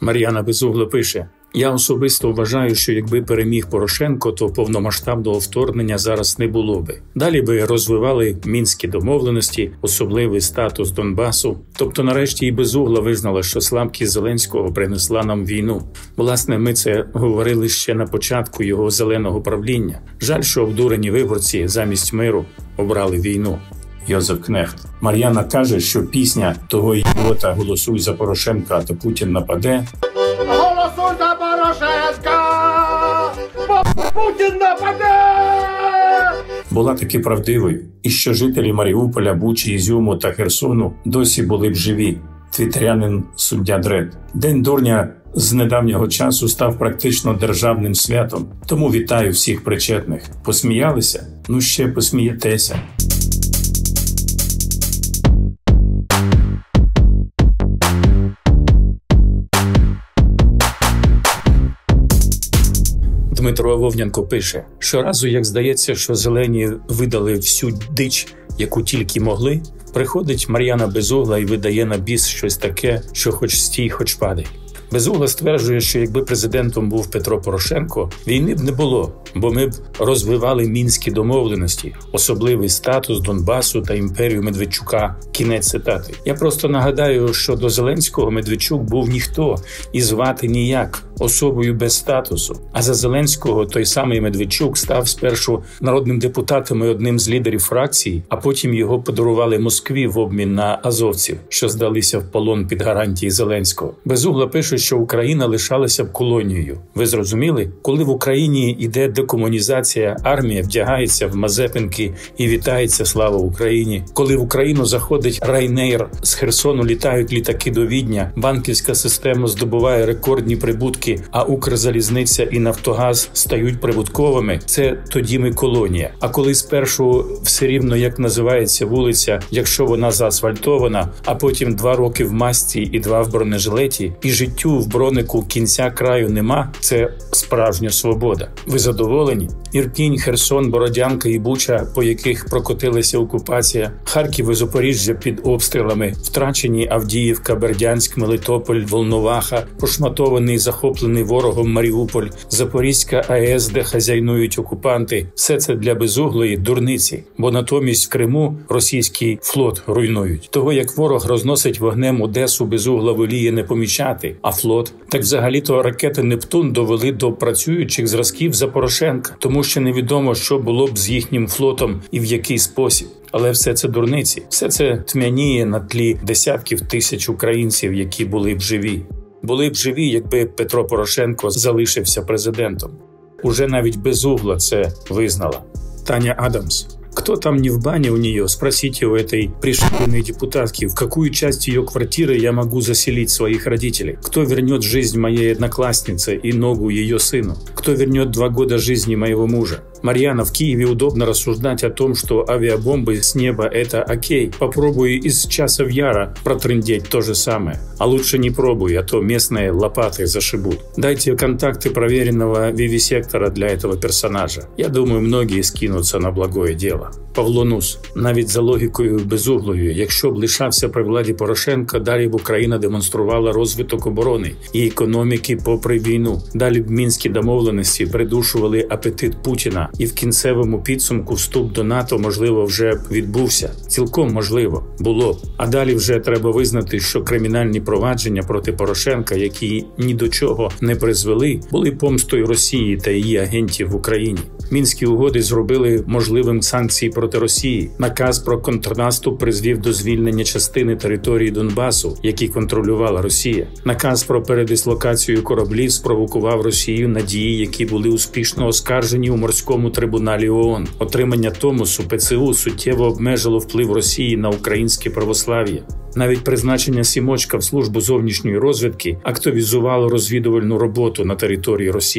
Мар'яна Безугла пише: «Я особисто вважаю, що якби переміг Порошенко, то повномасштабного вторгнення зараз не було би. Далі би розвивали мінські домовленості, особливий статус Донбасу. Тобто нарешті і Безугла визнала, що слабкість Зеленського принесла нам війну. Власне, ми це говорили ще на початку його зеленого правління. Жаль, що обдурені виборці замість миру обрали війну». Йозеф Кнехт. Мар'яна каже, що пісня того ідіота «Голосуй за Порошенка, а то Путін нападе» Голосуй за Порошенка, бо Путін нападе! була таки правдивою, і що жителі Маріуполя, Бучі, Ізюму та Херсону досі були б живі. Твіттерянин суддя Дред. День дурня з недавнього часу став практично державним святом. Тому вітаю всіх причетних. Посміялися? Ну ще посмієтеся. Дмитро Вовнянко пише: «Щоразу, як здається, що зелені видали всю дич, яку тільки могли, приходить Мар'яна Безугла і видає на біс щось таке, що хоч стій, хоч падай». Безугла стверджує, що якби президентом був Петро Порошенко, війни б не було, бо ми б розвивали мінські домовленості, особливий статус Донбасу та імперію Медведчука. Кінець цитати. Я просто нагадаю, що до Зеленського Медведчук був ніхто і звати ніяк, особою без статусу. А за Зеленського той самий Медведчук став спершу народним депутатом і одним з лідерів фракції, а потім його подарували Москві в обмін на азовців, що здалися в полон під гарантії Зеленського. Безугла пише, що Україна лишалася б колонією. Ви зрозуміли? Коли в Україні йде декомунізація, армія вдягається в мазепинки і вітається «Слава Україні». Коли в Україну заходить Ryanair, з Херсону літають літаки до Відня, банківська система здобуває рекордні прибутки, а Укрзалізниця і Нафтогаз стають прибутковими, це тоді ми колонія. А коли спершу все рівно, як називається вулиця, якщо вона заасфальтована, а потім 2 роки в масці і 2 в бронежилеті, і життю в бронику кінця краю нема, це справжня свобода. Ви задоволені? Ірпінь, Херсон, Бородянка і Буча, по яких прокотилася окупація, Харків і Запоріжжя під обстрілами, втрачені Авдіївка, Бердянськ, Мелітополь, Волноваха, пошматований, захоплений ворогом Маріуполь, Запорізька АЕС, де хазяйнують окупанти. Все це для Безуглої дурниці, бо натомість в Криму російський флот руйнують. Того, як ворог розносить вогнем Одесу, Безугла воліє не помічати, а флот? Так взагалі-то ракети «Нептун» довели до працюючих зразків за Порошенка, тому що невідомо, що було б з їхнім флотом і в який спосіб. Але все це дурниці, все це тьмяніє на тлі десятків тисяч українців, які були б живі. Були б живі, якби Петро Порошенко залишився президентом. Уже навіть Безугла це визнала. Таня Адамс. Кто там не в бане у нее, спросите у этой пришибленной депутатки, в какую часть ее квартиры я могу заселить своих родителей. Кто вернет жизнь моей однокласснице и ногу ее сыну? Кто вернет 2 года жизни моего мужа? Марьяна, в Киеве удобно рассуждать о том, что авиабомбы с неба – это окей. Попробуй из Часов Яра протрындеть то же самое. А лучше не пробуй, а то местные лопатой зашибут. Дайте контакты проверенного вивисектора для этого персонажа. Я думаю, многие скинутся на благое дело. Павло Нус. Навіть за логікою Безуглою, якщо б лишався при владі Порошенка, далі б Україна демонструвала розвиток оборони і економіки попри війну. Далі б мінські домовленості придушували апетит Путіна, і в кінцевому підсумку вступ до НАТО, можливо, вже б відбувся. Цілком можливо. Було б. А далі вже треба визнати, що кримінальні провадження проти Порошенка, які ні до чого не призвели, були помстою Росії та її агентів в Україні. Мінські угоди зробили можливим санкції проти Росії. Наказ про контрнаступ призвів до звільнення частини території Донбасу, які контролювала Росія. Наказ про передислокацію кораблів спровокував Росію на дії, які були успішно оскаржені у морському трибуналі ООН. Отримання Томосу ПЦУ суттєво обмежило вплив Росії на українське православ'я. Навіть призначення Сімочка в службу зовнішньої розвідки активізувало розвідувальну роботу на території Росії.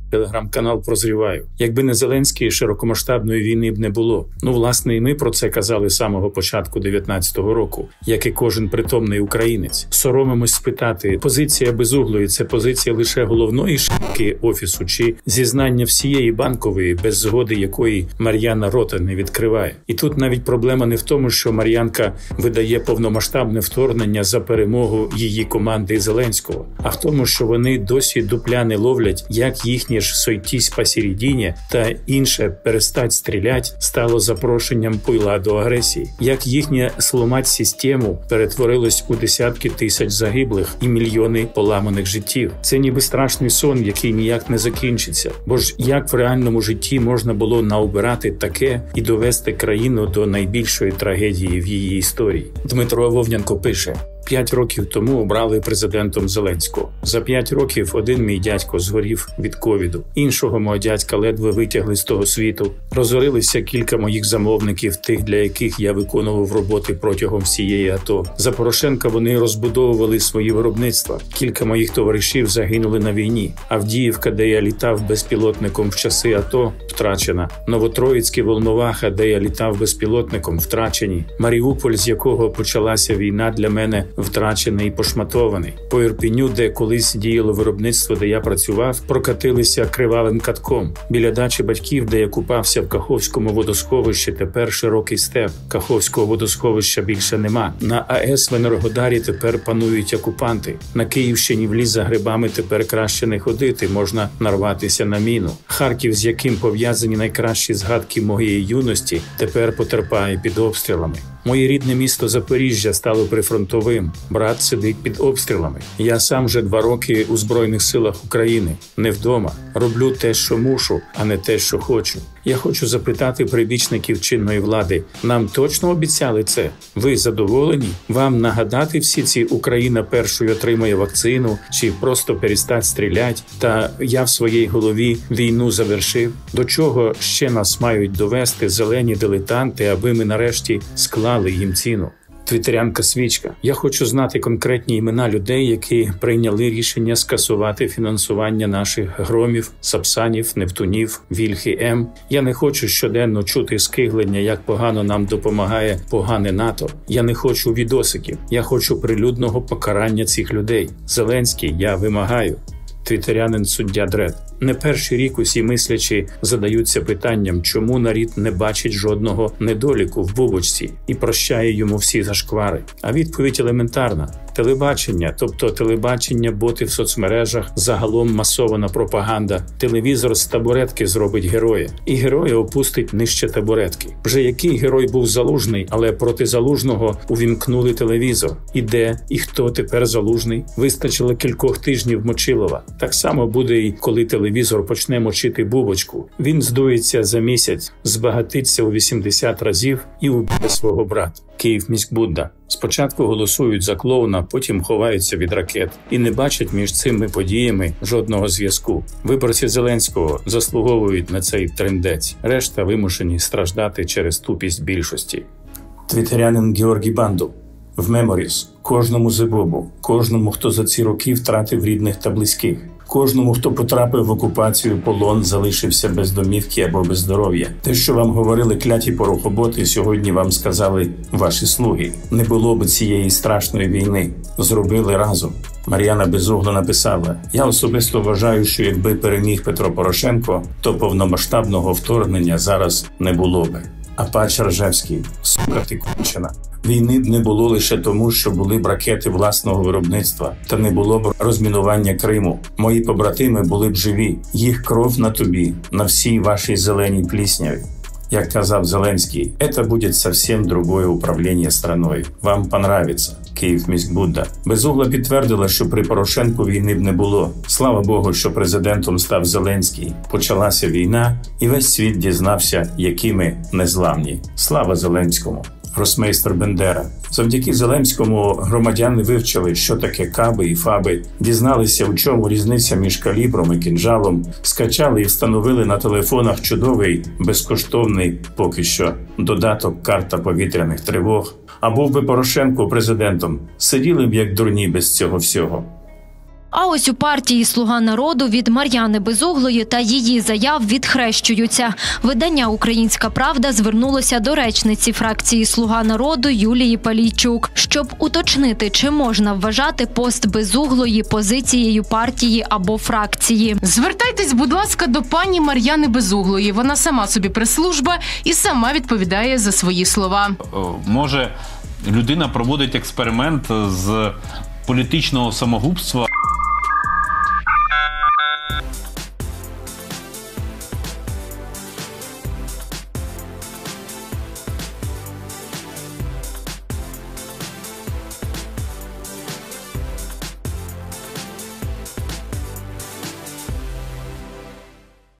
Телеграм-канал «Прозріваю». Якби не Зеленський, широкомасштабної війни б не було. Власне, і ми про це казали з самого початку 19-го року, як і кожен притомний українець. Соромимось спитати, позиція Безуглої – це позиція лише головної шапки Офісу чи зізнання всієї Банкової, без згоди якої Мар'яна рота не відкриває. І тут навіть проблема не в тому, що Мар'янка видає повномасштабне вторгнення за перемогу її команди Зеленського, а в тому, що вони досі дупля не ловлять, як їхнє ж «сойтись посередині» та інше «перестать стрілять» стало запрошенням пойла до агресії, як їхнє «сломать систему» перетворилось у десятки тисяч загиблих і мільйони поламаних життів. Це ніби страшний сон, який ніяк не закінчиться. Бо ж як в реальному житті можна було наобирати таке і довести країну до найбільшої трагедії в її історії? Дмитро Вовнянко пише: 5 років тому обрали президентом Зеленського. За 5 років один мій дядько згорів від ковіду. Іншого мого дядька ледве витягли з того світу. Розорилися кілька моїх замовників, тих, для яких я виконував роботи протягом всієї АТО. За Порошенка вони розбудовували свої виробництва. Кілька моїх товаришів загинули на війні. Авдіївка, де я літав безпілотником в часи АТО, втрачена. Новотроїцьке Волноваха, де я літав безпілотником, втрачені. Маріуполь, з якого почалася війна, для мене втрачений і пошматований. По Ірпіню, де колись діяло виробництво, де я працював, прокатилися кривавим катком. Біля дачі батьків, де я купався в Каховському водосховищі, тепер широкий степ. Каховського водосховища більше нема. На АЕС в Енергодарі тепер панують окупанти. На Київщині в ліс за грибами тепер краще не ходити, можна нарватися на міну. Харків, з яким пов'язані найкращі згадки моєї юності, тепер потерпає під обстрілами. Моє рідне місто Запоріжжя стало прифронтовим. Брат сидить під обстрілами. Я сам вже 2 роки у Збройних силах України. Не вдома. Роблю те, що мушу, а не те, що хочу. Я хочу запитати прибічників чинної влади. Нам точно обіцяли це? Ви задоволені? Вам нагадати всі ці «Україна першою отримає вакцину» чи просто «перестать стрілять» та «я в своїй голові війну завершив»? До чого ще нас мають довести зелені дилетанти, аби ми нарешті склали їм ціну? Твітерянка Свічка. Я хочу знати конкретні імена людей, які прийняли рішення скасувати фінансування наших Громів, Сапсанів, Нептунів, Вільхи М. Я не хочу щоденно чути скиглення, як погано нам допомагає погане НАТО. Я не хочу відосиків. Я хочу прилюдного покарання цих людей. Зеленський, я вимагаю. Твітерянин суддя Дред. Не перший рік усі мислячі задаються питанням, чому нарід не бачить жодного недоліку в бубочці і прощає йому всі зашквари. А відповідь елементарна. Телебачення, тобто телебачення, боти в соцмережах, загалом масована пропаганда. Телевізор з табуретки зробить героя. І героя опустить нижче табуретки. Вже який герой був Залужний, але проти Залужного увімкнули телевізор. І де, і хто тепер Залужний? Вистачило кількох тижнів Мочилова. Так само буде і коли телевізор почне мочити бубочку. Він здується за місяць, збагатиться у 80 разів і уб'є свого брата. Київміськбудда. Спочатку голосують за клоуна, потім ховаються від ракет і не бачать між цими подіями жодного зв'язку. Виборці Зеленського заслуговують на цей трындець. Решта вимушені страждати через тупість більшості. Твітерянин Георгій Банду. В Меморіс. Кожному зебобу, кожному, хто за ці роки втратив рідних та близьких. Кожному, хто потрапив в окупацію, полон, залишився без домівки або без здоров'я. Те, що вам говорили кляті порохоботи, сьогодні вам сказали ваші слуги. Не було б цієї страшної війни. Зробили разом. Мар'яна Безугла написала: «Я особисто вважаю, що якби переміг Петро Порошенко, то повномасштабного вторгнення зараз не було би». Апач Ржевський. Сука ти кончена. Війни б не було лише тому, що були б ракети власного виробництва, та не було б розмінування Криму. Мої побратими були б живі. Їх кров на тобі, на всій вашій зеленій плісняві. Як казав Зеленський, «Это будет совсем другое управління страною. Вам понравиться». Київміськбудда. Безугла підтвердила, що при Порошенку війни б не було. Слава Богу, що президентом став Зеленський. Почалася війна, і весь світ дізнався, які ми незламні. Слава Зеленському. Гросмейстер Бендера. Завдяки Зеленському громадяни вивчили, що таке каби і фаби, дізналися, у чому різниця між калібром і кинджалом, скачали і встановили на телефонах чудовий, безкоштовний, поки що, додаток «Карта повітряних тривог». А був би Порошенко президентом, сиділи б як дурні без цього всього. А ось у партії «Слуга народу» від Мар'яни Безуглої та її заяв відхрещуються. Видання «Українська правда» звернулося до речниці фракції «Слуга народу» Юлії Палійчук, щоб уточнити, чи можна вважати пост Безуглої позицією партії або фракції. Звертайтесь, будь ласка, до пані Мар'яни Безуглої. Вона сама собі прес-служба і сама відповідає за свої слова. Може, людина проводить експеримент з політичного самогубства.